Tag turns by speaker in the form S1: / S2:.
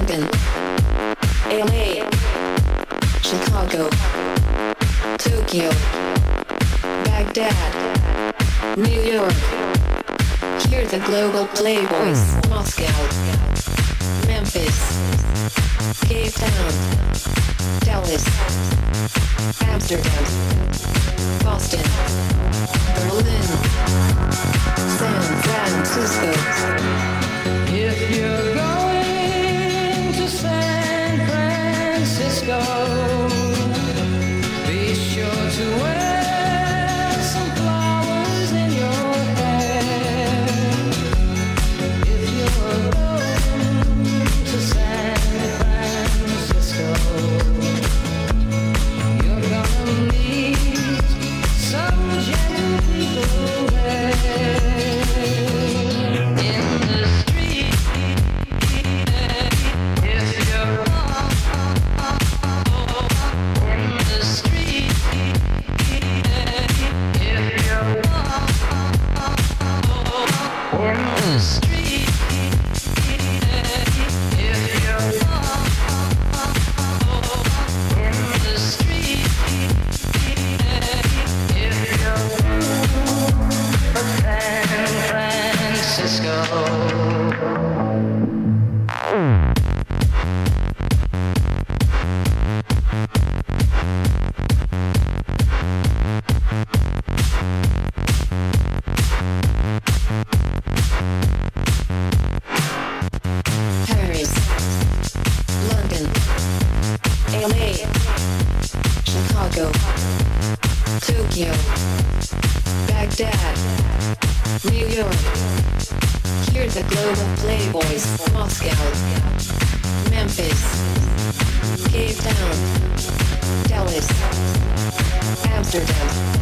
S1: London, LA, Chicago, Tokyo, Baghdad, New York. Hear the global playboys. Moscow, Memphis, Cape Town, Dallas, Amsterdam, Boston, Berlin, San Francisco.
S2: If you're going to San Francisco, be sure to wear some flowers in your hair. If you're going to San Francisco, you're gonna meet some gentle people there. In the street, if you're in the street, if you're in the street, if you're in the street, if you're San Francisco.
S1: Paris, London, LA, Chicago, Tokyo, Baghdad, New York. Hear the global playboys. Moscow, Memphis, Cape Town, Dallas, Amsterdam,